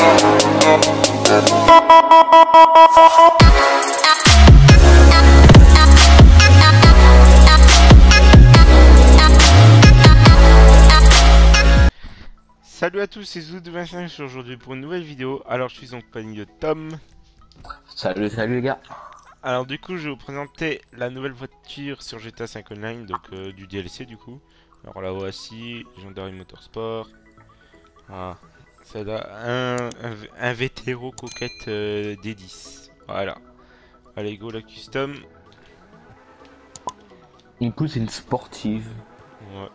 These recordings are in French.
Salut à tous, c'est Zoud25, je suis aujourd'hui pour une nouvelle vidéo. Alors je suis en compagnie de Tom. Salut les gars. Alors du coup je vais vous présenter la nouvelle voiture sur GTA 5 Online, donc du DLC du coup. Alors la voici, Legendary Motorsport. Ah, celle-là, un Vétéro coquette D10. Voilà. Allez go la custom. Du coup c'est une sportive. Ouais.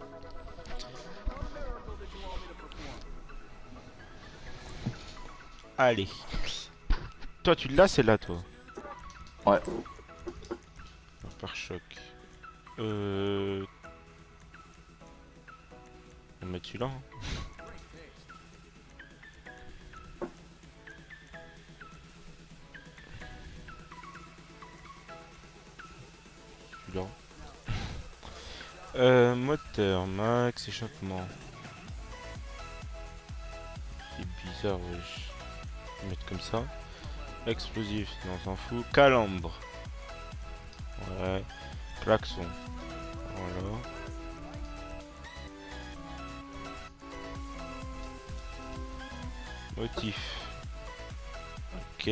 Allez. Toi tu l'as celle-là toi? Ouais. Par choc. On va mettre celui-là. Hein. Celui-là. Moteur, max, échappement. C'est bizarre, wesh. Je vais mettre comme ça. Explosif, non, on s'en fout. Calambre. Ouais. Klaxon. Voilà. Motif. Ok.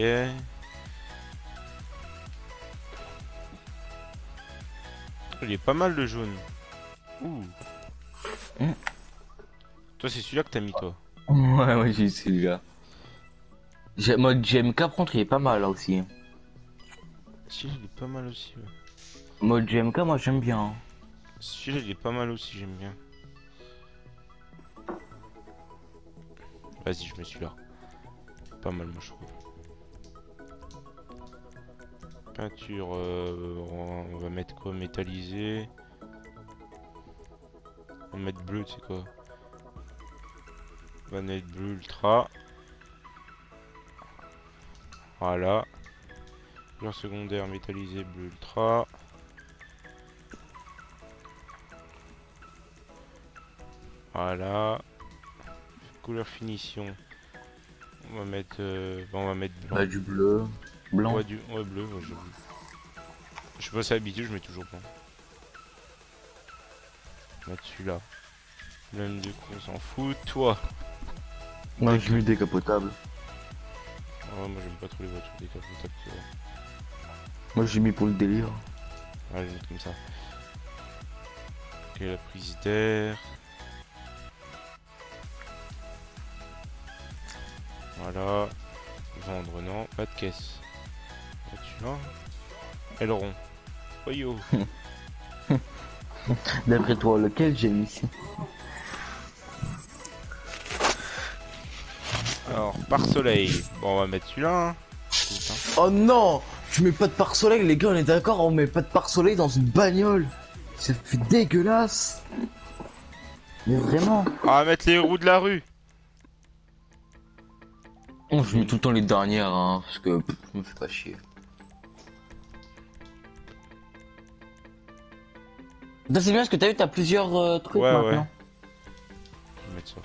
Il est pas mal le jaune. Ouh. Toi, c'est celui-là que t'as mis, toi. Ouais, j'ai celui-là. Mode GMK par contre il est pas mal là aussi. Celui-là, il est pas mal aussi. Ouais. Mode GMK moi j'aime bien. Celui-là, il est pas mal aussi, j'aime bien. Vas-y, je mets celui-là. Pas mal, moi, je trouve. Peinture, on va mettre quoi? Métallisé. On va mettre bleu, tu sais quoi? On va mettre bleu ultra. Voilà. Couleur secondaire métallisé bleu ultra. Voilà. Couleur finition. On va mettre blanc. Ouais, du bleu, blanc. Ouais, ouais, bleu, ouais, je sais pas si habitué, je mets toujours blanc. On va mettre celui-là. Même du coup, on s'en fout. Toi. Moi j'ai mis décapotable. Oh, moi j'aime pas trop les voitures décapotables, tu vois. Moi j'ai mis pour le délire. Ah, je vais mettre comme ça. Ok, la prise d'air. Voilà. Vendre, non. Pas de caisse. Là, tu vois. Aileron. Oh yo. D'après toi lequel j'ai mis? Alors, pare-soleil. Bon, on va mettre celui-là. Hein. Putain. Oh non, je mets pas de pare-soleil les gars, on est d'accord, on met pas de pare-soleil dans une bagnole. Ça fait dégueulasse. Mais vraiment. On va mettre les roues de la rue. Oh, je mets tout le temps les dernières hein, parce que je me fais pas chier. C'est bien parce que t'as vu, t'as plusieurs trucs Ouais, maintenant. ouais. Je vais mettre ça.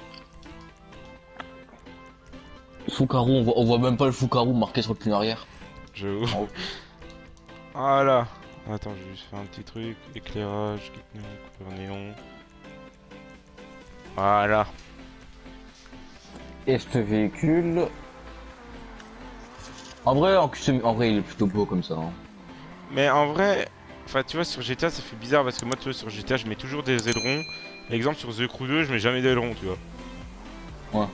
Foucarou, on voit même pas le Foucarou marqué sur le pneu arrière. J'avoue. Oh. Voilà. Attends, je vais juste faire un petit truc. Éclairage, couleur néon. Voilà. Et ce véhicule. En vrai, en vrai, il est plutôt beau comme ça. Hein. Mais en vrai, enfin, tu vois, sur GTA, ça fait bizarre parce que moi, tu vois, sur GTA, je mets toujours des ailerons. Exemple, sur The Crew 2, je mets jamais d'ailerons, tu vois. Ouais.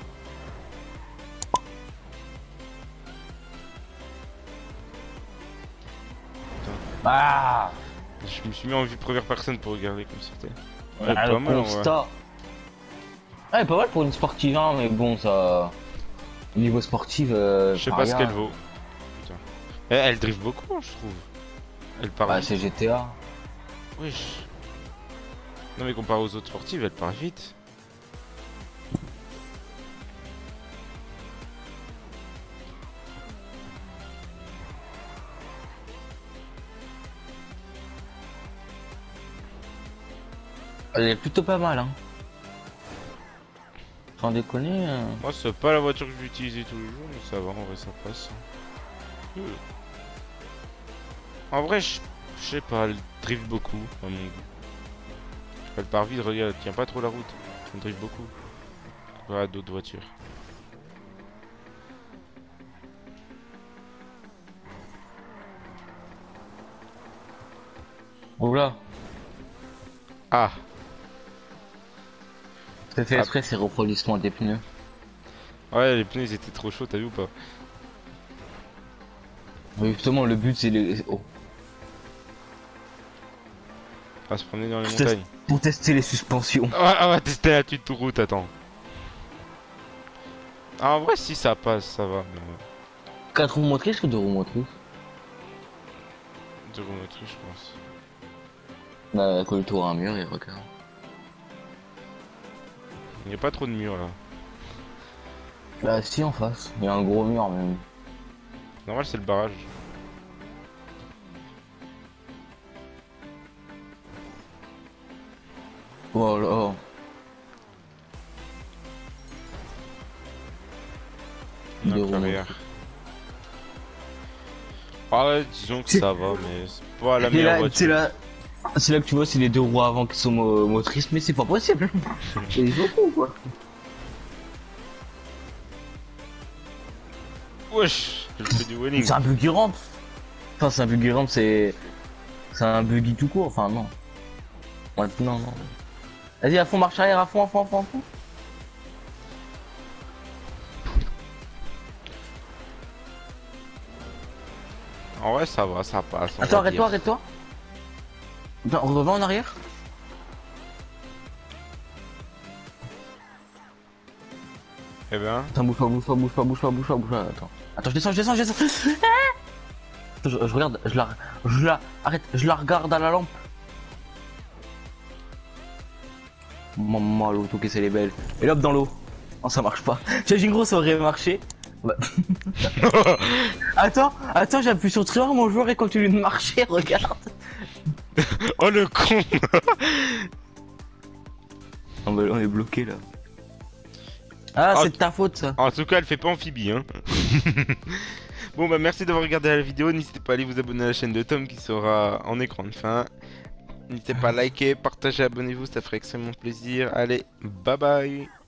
Ah, Je me suis mis en vue première personne pour regarder comme c'était. Ouais, ah, pas le mal en vrai. constat. Ouais, pas mal pour une sportive, hein, mais bon, ça. Au niveau sportif, Je sais pas ce qu'elle vaut. Putain. Elle drift beaucoup, je trouve. Elle part Bah, vite. c'est GTA. Wesh. Non, mais comparé aux autres sportives, elle part vite. Elle est plutôt pas mal, hein. sans déconner. Moi, c'est pas la voiture que j'utilise tous les jours, mais ça va, en vrai, ça passe. En vrai, je sais pas, elle drift beaucoup, à mon goût. Elle part vite, regarde, elle tient pas trop la route. Elle drift beaucoup. Voilà, d'autres voitures. Oula. Ah, C'est fait Ah. exprès, c'est refroidissement des pneus. ouais, les pneus ils étaient trop chauds, t'as vu ou pas? Mais justement, le but c'est les... oh. À se promener dans les Je teste- montagnes. Pour tester les suspensions. Ouais, on va tester la tuto route, attends. Ah, en vrai, si ça passe, ça va. Mais... 4 roues motrices ou 2 roues motrices? Deux roues motrices, je pense. Bah, colle toi un mur et regarde. Il n'y a pas trop de murs là. Bah, si en face, il y a un gros mur même. Normal, c'est le barrage. Voilà. Deux Donc, roues arrière. motrices. Ah ouais, disons que C'est- ça va, mais c'est pas la C'est meilleure là, voiture. c'est là que tu vois, c'est les 2 roues avant qui sont motrices, mais c'est pas possible. C'est beaucoup quoi. Wesh, je fais du wheeling. C'est un buggy ramp. Enfin, c'est un buggy ramp, c'est un buggy tout court. Enfin, non. Ouais, non, non. Vas-y, à fond, marche arrière, à fond, à fond, à fond, à fond. En vrai, ça va, ça passe. on Attends, va dire. arrête-toi, arrête-toi. Attends, on revient en arrière. Eh ben, Attends, bouge pas, bouge pas, bouge pas, bouge pas, bouge pas, bouge pas. Attends. Attends, je descends, je descends, je descends. Attends, je regarde, arrête, je la regarde à la lampe. Maman, l'auto qui c'est les belles. Et là, hop, dans l'eau. Non, ça marche pas. J'ai une grosse, ça aurait marché. Ouais. Attends, j'appuie sur trigger, mon joueur, et continue de marcher, regarde. oh le con. On est bloqué là. Ah, Ah, c'est de ta faute ça. En tout cas, elle fait pas amphibie, hein. Bon, bah merci d'avoir regardé la vidéo. N'hésitez pas à aller vous abonner à la chaîne de Tom qui sera en écran de fin. N'hésitez pas à liker, partager, abonnez-vous, ça ferait extrêmement plaisir. Allez, bye bye.